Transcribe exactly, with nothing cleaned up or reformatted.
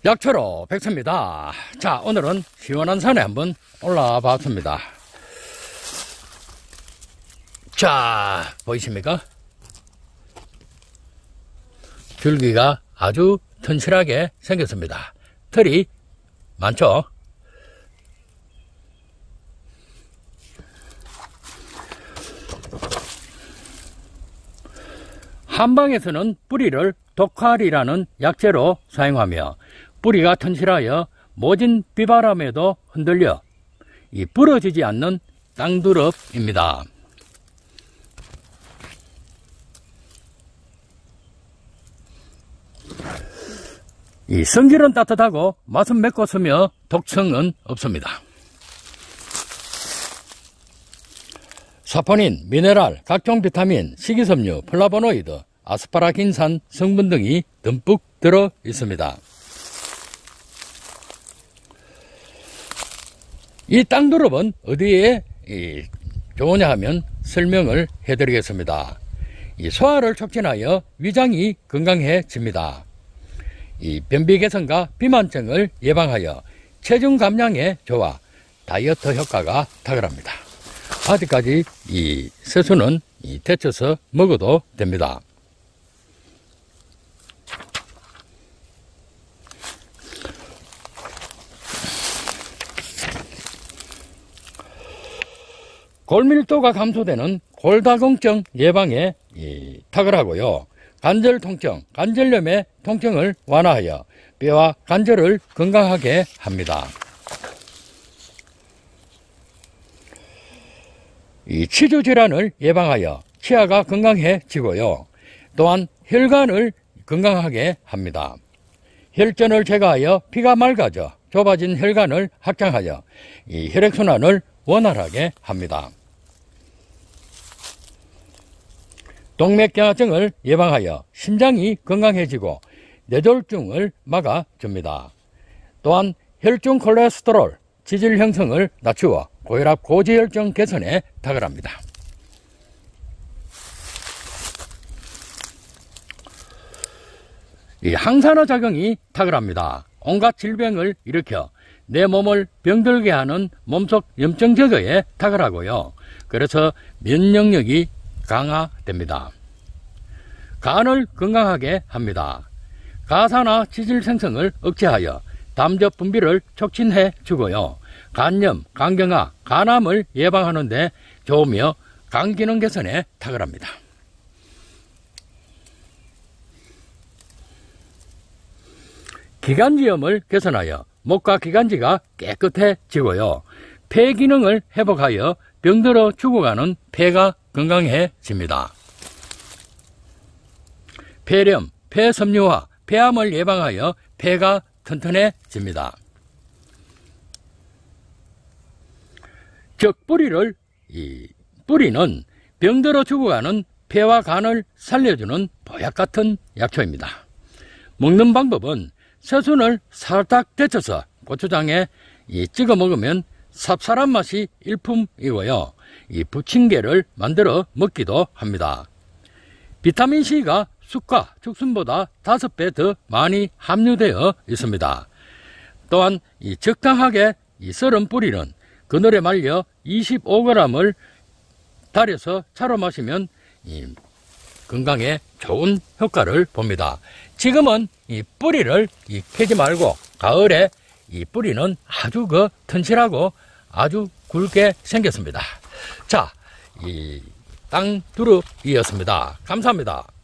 약초로 백서입니다. 자, 오늘은 시원한 산에 한번 올라와 봤습니다. 자, 보이십니까? 줄기가 아주 튼실하게 생겼습니다. 털이 많죠? 한방에서는 뿌리를 독활이라는 약재로 사용하며 뿌리가 튼실하여 모진 비바람에도 흔들려 이 부러지지 않는 땅두릅입니다. 이 성질은 따뜻하고 맛은 맵고 스며 독성은 없습니다. 사포닌, 미네랄, 각종 비타민, 식이섬유, 플라보노이드, 아스파라긴산 성분 등이 듬뿍 들어 있습니다. 이 땅두릅은 어디에 좋으냐 하면 설명을 해드리겠습니다. 이 소화를 촉진하여 위장이 건강해집니다. 이 변비 개선과 비만증을 예방하여 체중 감량에 좋아 다이어트 효과가 탁월합니다. 아직까지 이 새수는 이 데쳐서 먹어도 됩니다. 골밀도가 감소되는 골다공증 예방에 이 탁월하고요. 관절 통증, 관절염의 통증을 완화하여 뼈와 관절을 건강하게 합니다. 이 치주 질환을 예방하여 치아가 건강해지고요. 또한 혈관을 건강하게 합니다. 혈전을 제거하여 피가 맑아져 좁아진 혈관을 확장하여 이 혈액순환을 원활하게 합니다. 동맥경화증을 예방하여 심장이 건강해지고 뇌졸중을 막아줍니다. 또한 혈중 콜레스테롤, 지질 형성을 낮추어 고혈압, 고지혈증 개선에 탁월합니다. 이 항산화 작용이 탁월합니다. 온갖 질병을 일으켜 내 몸을 병들게 하는 몸속 염증 제거에 탁월하고요. 그래서 면역력이 강화됩니다. 간을 건강하게 합니다. 가산화 지질 생성을 억제하여 담즙 분비를 촉진해 주고요. 간염, 간경화, 간암을 예방하는 데 좋으며 간 기능 개선에 탁월합니다. 기관지염을 개선하여 목과 기관지가 깨끗해지고요. 폐 기능을 회복하여 병들어 죽어가는 폐가 건강해집니다. 폐렴, 폐섬유화, 폐암을 예방하여 폐가 튼튼해집니다. 즉 뿌리를 이 뿌리는 병들어 죽어가는 폐와 간을 살려주는 보약 같은 약초입니다. 먹는 방법은 새순을 살짝 데쳐서 고추장에 이 찍어 먹으면 쌉쌀한 맛이 일품이고요. 이 부침개를 만들어 먹기도 합니다. 비타민C가 쑥과 죽순보다 다섯 배 더 많이 함유되어 있습니다. 또한 이 적당하게 이 썰은 뿌리는 그늘에 말려 이십오 그램을 달여서 차로 마시면 이 건강에 좋은 효과를 봅니다. 지금은 이 뿌리를 이 캐지 말고 가을에 이 뿌리는 아주 그 튼실하고 아주 굵게 생겼습니다. 자, 이 땅두릅이었습니다. 감사합니다.